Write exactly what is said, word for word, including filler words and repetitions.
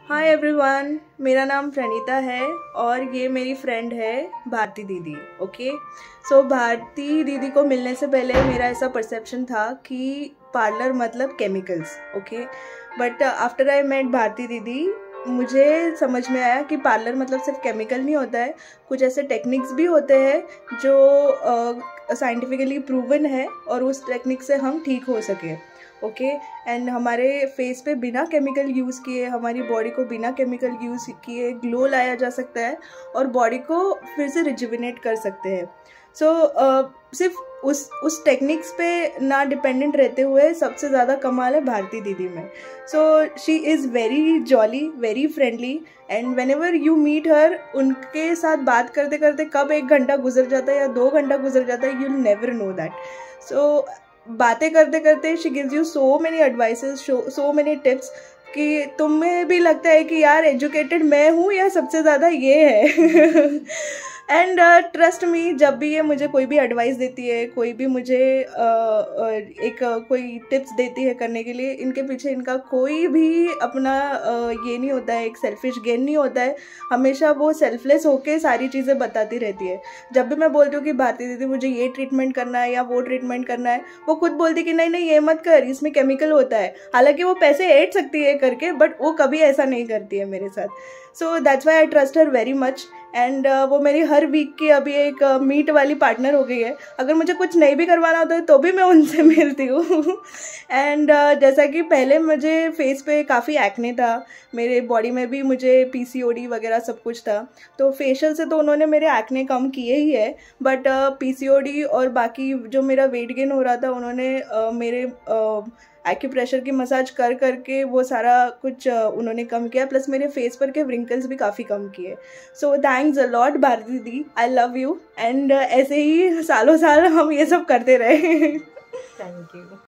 Hi everyone, मेरा नाम प्रणीता है और ये मेरी फ्रेंड है भारती दीदी। ओके, सो भारती दीदी को मिलने से पहले मेरा ऐसा परसेप्शन था कि पार्लर मतलब chemicals. Okay, but after I met Bharati दीदी मुझे समझ में आया कि पार्लर मतलब सिर्फ केमिकल नहीं होता है, कुछ ऐसे टेक्निक्स भी होते हैं जो साइंटिफिकली प्रूवन है और उस टेक्निक से हम ठीक हो सके। ओके, एंड हमारे फेस पे बिना केमिकल यूज़ किए, हमारी बॉडी को बिना केमिकल यूज़ किए ग्लो लाया जा सकता है और बॉडी को फिर से रिजुविनेट कर सकते हैं। सो so, uh, सिर्फ उस उस टेक्निक्स पे ना डिपेंडेंट रहते हुए सबसे ज़्यादा कमाल है भारती दीदी में। So she is very jolly, very friendly, and whenever you meet her, उनके साथ बात करते करते कब एक घंटा गुजर जाता है या दो घंटा गुजर जाता है, you will never know that. So बातें करते करते she gives you so many advices, so many tips कि तुम्हें भी लगता है कि यार एजुकेटेड मैं हूँ या सबसे ज़्यादा ये है। एंड ट्रस्ट मी, जब भी ये मुझे कोई भी एडवाइस देती है, कोई भी मुझे uh, uh, एक uh, कोई टिप्स देती है करने के लिए, इनके पीछे इनका कोई भी अपना uh, ये नहीं होता है, एक सेल्फिश गेन नहीं होता है। हमेशा वो सेल्फलेस होके सारी चीज़ें बताती रहती है। जब भी मैं बोलती हूँ कि भारती दीदी मुझे ये ट्रीटमेंट करना है या वो ट्रीटमेंट करना है, वो खुद बोलती कि नहीं नहीं ये मत कर, इसमें केमिकल होता है। हालांकि वो पैसे ऐड सकती है करके, बट वो कभी ऐसा नहीं करती है मेरे साथ। So that's why I trust her very much. And वो मेरी हर वीक की अभी एक मीट uh, वाली पार्टनर हो गई है। अगर मुझे कुछ नहीं भी करवाना होता है तो भी मैं उनसे मिलती हूँ। एंड uh, जैसा कि पहले मुझे फेस पे काफ़ी एक्ने था, मेरे बॉडी में भी मुझे पीसीओडी वगैरह सब कुछ था, तो फेशियल से तो उन्होंने मेरे एक्ने कम किए ही है, बट पीसीओडी uh, और बाकी जो मेरा वेट गेन हो रहा था, उन्होंने uh, मेरे uh, एक्यूप्रेशर की मसाज कर करके वो सारा कुछ उन्होंने कम किया, प्लस मेरे फेस पर के व्रिंकल्स भी काफ़ी कम किए। So thanks a lot Bharati दी, आई लव यू, एंड ऐसे ही सालों साल हम ये सब करते रहे। Thank you.